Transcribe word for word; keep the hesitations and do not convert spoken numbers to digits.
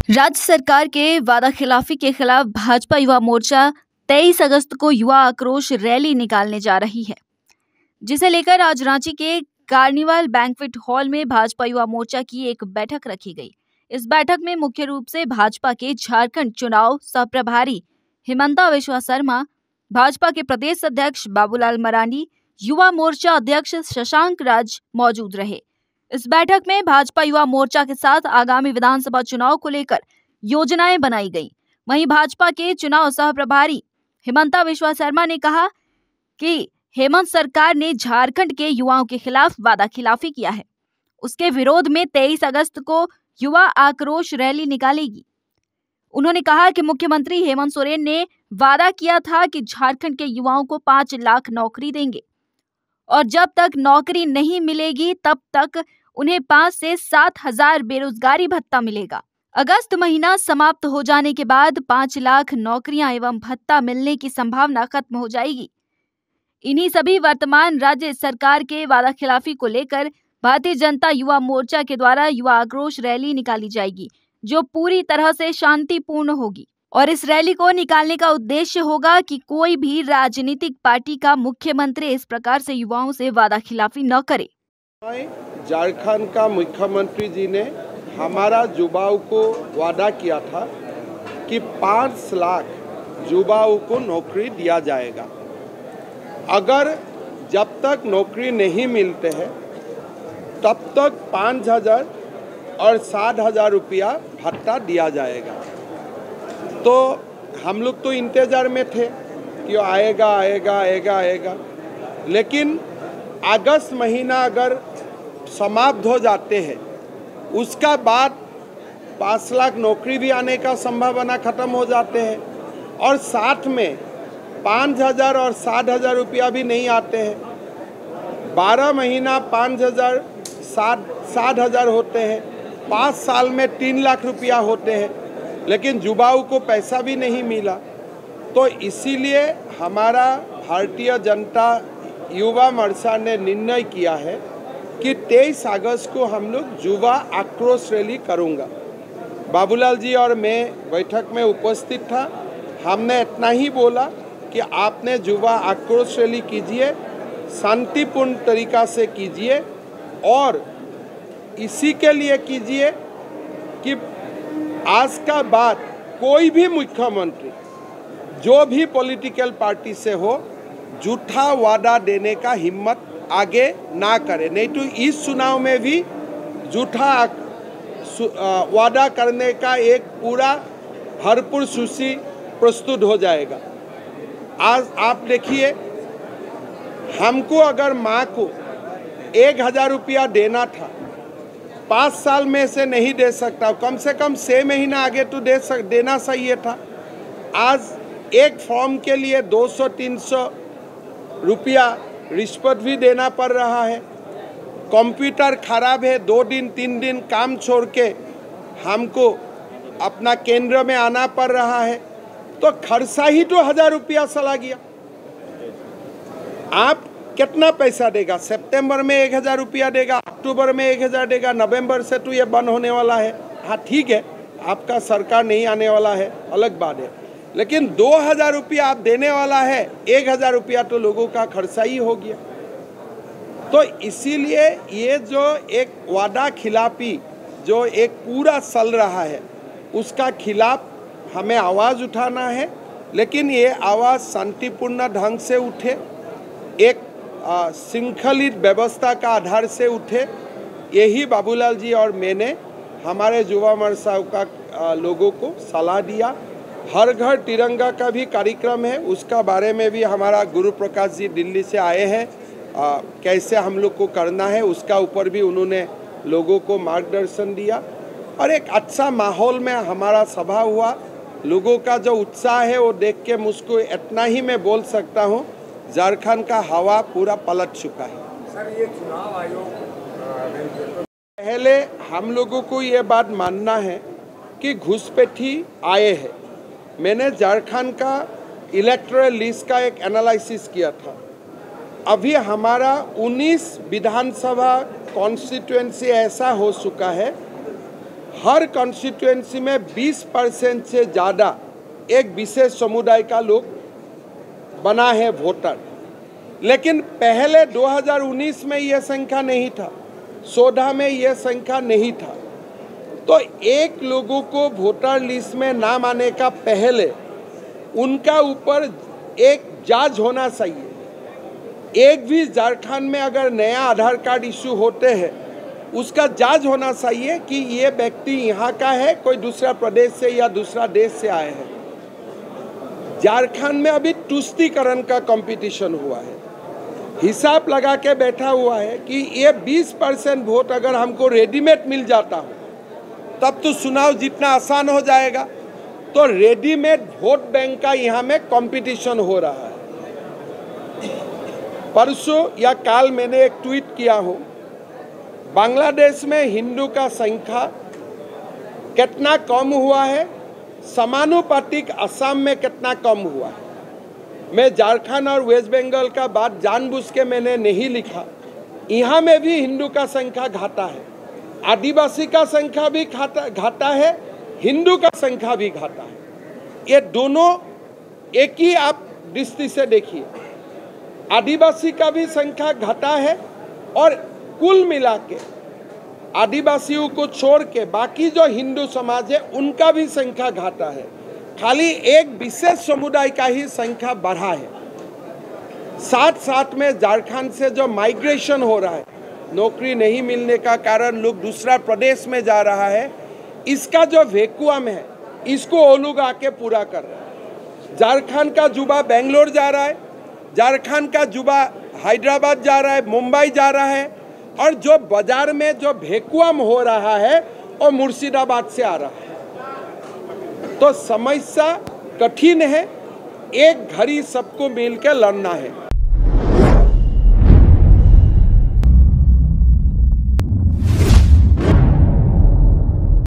राज्य सरकार के वादा खिलाफी के खिलाफ भाजपा युवा मोर्चा तेईस अगस्त को युवा आक्रोश रैली निकालने जा रही है, जिसे लेकर आज रांची के कार्निवाल बैंक्वेट हॉल में भाजपा युवा मोर्चा की एक बैठक रखी गई। इस बैठक में मुख्य रूप से भाजपा के झारखंड चुनाव सह प्रभारी हिमंता बिश्वा शर्मा, भाजपा के प्रदेश अध्यक्ष बाबूलाल मरांडी, युवा मोर्चा अध्यक्ष शशांक राज मौजूद रहे। इस बैठक में भाजपा युवा मोर्चा के साथ आगामी विधानसभा चुनाव को लेकर योजनाएं बनाई गई। वहीं भाजपा के चुनाव सह प्रभारी हिमंता बिश्वा शर्मा ने कहा कि हेमंत सरकार ने झारखंड के युवाओं के खिलाफ वादा खिलाफी किया है। उसके विरोध में तेईस अगस्त को युवा आक्रोश रैली निकालेगी। उन्होंने कहा कि मुख्यमंत्री हेमंत सोरेन ने वादा किया था कि झारखंड के युवाओं को पांच लाख नौकरी देंगे और जब तक नौकरी नहीं मिलेगी तब तक उन्हें पाँच से सात हजार बेरोजगारी भत्ता मिलेगा। अगस्त महीना समाप्त हो जाने के बाद पाँच लाख नौकरियां एवं भत्ता मिलने की संभावना खत्म हो जाएगी। इन्हीं सभी वर्तमान राज्य सरकार के वादा खिलाफी को लेकर भारतीय जनता युवा मोर्चा के द्वारा युवा आक्रोश रैली निकाली जाएगी, जो पूरी तरह से शांतिपूर्ण होगी। और इस रैली को निकालने का उद्देश्य होगा कि कोई भी राजनीतिक पार्टी का मुख्यमंत्री इस प्रकार से युवाओं से वादा खिलाफी न करे। झारखंड का मुख्यमंत्री जी ने हमारा युवाओं को वादा किया था कि पाँच लाख युवाओं को नौकरी दिया जाएगा। अगर जब तक नौकरी नहीं मिलते हैं तब तक पाँच हजार और साठ हजार रुपया भत्ता दिया जाएगा। तो हम लोग तो इंतजार में थे कि आएगा आएगा आएगा आएगा लेकिन अगस्त महीना अगर समाप्त हो जाते हैं उसका बाद पाँच लाख नौकरी भी आने का संभावना खत्म हो जाते हैं और साथ में पाँच हजार और साठ हजार रुपया भी नहीं आते हैं। बारह महीना पाँच हजार साठ साठ हजार होते हैं, पाँच साल में तीन लाख रुपया होते हैं, लेकिन युवाओं को पैसा भी नहीं मिला। तो इसीलिए हमारा भारतीय जनता युवा मोर्चा ने निर्णय किया है कि तेईस अगस्त को हम लोग युवा आक्रोश रैली करूँगा। बाबूलाल जी और मैं बैठक में उपस्थित था। हमने इतना ही बोला कि आपने युवा आक्रोश रैली कीजिए, शांतिपूर्ण तरीका से कीजिए और इसी के लिए कीजिए कि आज का बाद कोई भी मुख्यमंत्री जो भी पॉलिटिकल पार्टी से हो झूठा वादा देने का हिम्मत आगे ना करे, नहीं तो इस चुनाव में भी झूठा वादा करने का एक पूरा भरपूर सूची प्रस्तुत हो जाएगा। आज आप देखिए, हमको अगर माँ को एक हजार रुपया देना था, पाँच साल में से नहीं दे सकता, कम से कम छः महीना आगे तो दे सक देना चाहिए था। आज एक फॉर्म के लिए दो सौ तीन सौ रुपया रिश्वत भी देना पड़ रहा है। कंप्यूटर खराब है, दो दिन तीन दिन काम छोड़ के हमको अपना केंद्र में आना पड़ रहा है, तो खर्चा ही तो हजार रुपया चला गया। आप कितना पैसा देगा? सितंबर में एक हजार रुपया देगा, अक्टूबर में एक हजार देगा, नवंबर से तो ये बंद होने वाला है। हाँ ठीक है, आपका सरकार नहीं आने वाला है, अलग बात है, लेकिन दो हजार रुपया आप देने वाला है, एक हजार रुपया तो लोगों का खर्चा ही हो गया। तो इसीलिए ये जो एक वादा खिलाफी जो एक पूरा चल रहा है उसका खिलाफ हमें आवाज़ उठाना है, लेकिन ये आवाज़ शांतिपूर्ण ढंग से उठे, एक श्रृंखलित व्यवस्था का आधार से उठे। यही बाबूलाल जी और मैंने हमारे युवा मोर्चा का लोगों को सलाह दिया। हर घर तिरंगा का भी कार्यक्रम है, उसका बारे में भी हमारा गुरु प्रकाश जी दिल्ली से आए हैं, आ, कैसे हम लोग को करना है उसका ऊपर भी उन्होंने लोगों को मार्गदर्शन दिया और एक अच्छा माहौल में हमारा सभा हुआ। लोगों का जो उत्साह है वो देख के मुझको इतना ही मैं बोल सकता हूँ, झारखंड का हवा पूरा पलट चुका है। सर, ये चुनाव आयोग पहले हम लोगों को ये बात मानना है कि घुसपैठी आए हैं। मैंने झारखंड का इलेक्टोरल लिस्ट का एक एनालिसिस किया था। अभी हमारा उन्नीस विधानसभा कॉन्स्टिट्यूएंसी ऐसा हो चुका है, हर कॉन्स्टिट्यूएंसी में बीस परसेंट से ज़्यादा एक विशेष समुदाय का लोग बना है वोटर। लेकिन पहले दो हज़ार उन्नीस में यह संख्या नहीं था, सोलह में यह संख्या नहीं था। तो एक लोगों को वोटर लिस्ट में नाम आने का पहले उनका ऊपर एक जांच होना चाहिए। एक भी झारखंड में अगर नया आधार कार्ड इशू होते हैं उसका जांच होना चाहिए कि ये व्यक्ति यहाँ का है, कोई दूसरा प्रदेश से या दूसरा देश से आए हैं। झारखंड में अभी तुष्टीकरण का कंपटीशन हुआ है, हिसाब लगा के बैठा हुआ है कि ये बीस परसेंट वोट अगर हमको रेडीमेड मिल जाता हो तब तो चुनाव जितना आसान हो जाएगा। तो रेडीमेड वोट बैंक का यहाँ में कंपटीशन हो रहा है। परसों या काल मैंने एक ट्वीट किया हो, बांग्लादेश में हिंदू का संख्या कितना कम हुआ है, समानुपातिक असम में कितना कम हुआ है। मैं झारखंड और वेस्ट बंगाल का बात जानबूझ के मैंने नहीं लिखा। यहाँ में भी हिंदू का संख्या घटा है, आदिवासी का संख्या भी घटा घटा है, हिंदू का संख्या भी घटा है। ये दोनों एक ही आप दृष्टि से देखिए, आदिवासी का भी संख्या घटा है और कुल मिला के आदिवासियों को छोड़ के बाकी जो हिंदू समाज है उनका भी संख्या घटा है। खाली एक विशेष समुदाय का ही संख्या बढ़ा है। साथ साथ में झारखंड से जो माइग्रेशन हो रहा है, नौकरी नहीं मिलने का कारण लोग दूसरा प्रदेश में जा रहा है, इसका जो वैक्यूम है इसको वो लोग आके पूरा कर रहे हैं। झारखंड का युवा बेंगलोर जा रहा है, झारखंड का युवा हैदराबाद जा रहा है, मुंबई जा रहा है, और जो बाजार में जो वैक्यूम हो रहा है वो मुर्शिदाबाद से आ रहा है। तो समस्या कठिन है, एक घड़ी सबको मिलकर लड़ना है।